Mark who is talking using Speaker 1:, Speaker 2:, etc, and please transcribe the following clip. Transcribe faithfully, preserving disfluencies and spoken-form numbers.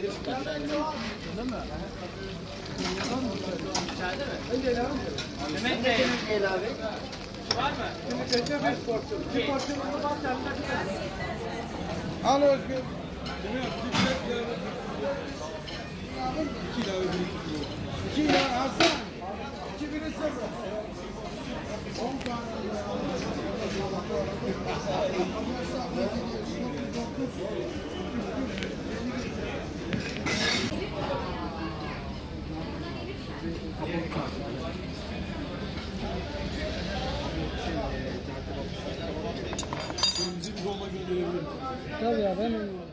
Speaker 1: İçeride mi? Mehmet Bey. Gel abi. Var mı? Şimdi geçe bir porsiyon. Bir porsiyon var sende.
Speaker 2: Al Özgür. İki lira İki lira alsana. İki biri sıfır. On tane.
Speaker 3: Tabii ya ben